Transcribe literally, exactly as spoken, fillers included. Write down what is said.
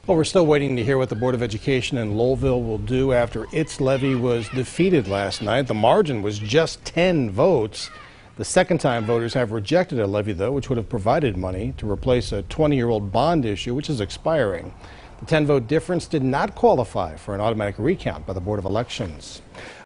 Well, we're still waiting to hear what the Board of Education in Lowellville will do after its levy was defeated last night. The margin was just ten votes. The second time voters have rejected a levy, though, which would have provided money to replace a twenty-year-old bond issue, which is expiring. The ten-vote difference did not qualify for an automatic recount by the Board of Elections.